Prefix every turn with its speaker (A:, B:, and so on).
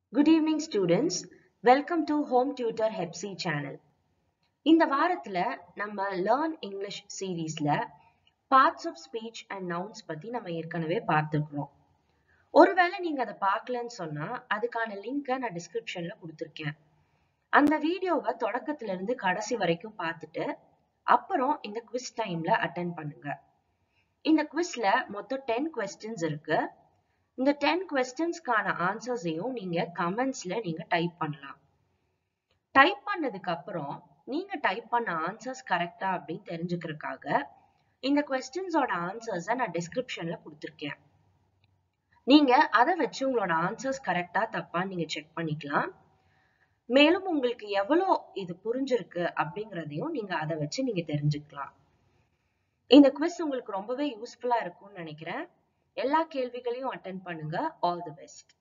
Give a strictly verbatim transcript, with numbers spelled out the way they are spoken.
A: Good evening students. Welcome to hometutor Hepsi channel. இந்த வாரத்துல நம்ம learn English சீரீஸ்ல parts of speech and nouns பத்தி நம்ம ஏற்கனவே பார்த்திருக்கிறோம். ஒருவேளை நீங்க அதை பார்க்கலன்னு சொன்னா அதுக்கான லிங்கை நான் டிஸ்கிரிப்ஷன்ல கொடுத்திருக்கேன். அந்த வீடியோவை தொடக்கத்துல இருந்து கடைசி வரைக்கும் பார்த்துட்டு அப்புறம் இந்த குவிஸ் டைம்ல அட்டென்ட் பண்ணுங்க. இந்த குவிஸ்ல மொத்தம் டென் கொஸ்டின்ஸ் இருக்கு. இந்த டென் கொஸ்டின்ஸ்க்கான ஆன்சர்ஸையும் நீங்க கமெண்ட்ஸ்ல நீங்க டைப் பண்ணலாம். டைப் பண்ணதுக்கு அப்புறம் நீங்க டைப் பண்ண ஆன்சர்ஸ் கரெக்டா அப்படின்னு தெரிஞ்சுக்கிறதுக்காக இந்த கொஸ்டின்ஸோட ஆன்சர்ஸை நான் டிஸ்கிரிப்ஷன்ல கொடுத்துருக்கேன். நீங்க அதை வச்சு உங்களோட ஆன்சர்ஸ் கரெக்டா தப்பா நீங்க செக் பண்ணிக்கலாம். மேலும் உங்களுக்கு எவ்வளோ இது புரிஞ்சிருக்கு அப்படிங்கிறதையும் நீங்க அதை வச்சு நீங்க தெரிஞ்சுக்கலாம். இந்த குவிஸ் உங்களுக்கு ரொம்பவே யூஸ்ஃபுல்லா இருக்கும்னு நினைக்கிறேன். எல்லா கேள்விகளையும் அட்டென்ட் பண்ணுங்க. All the best.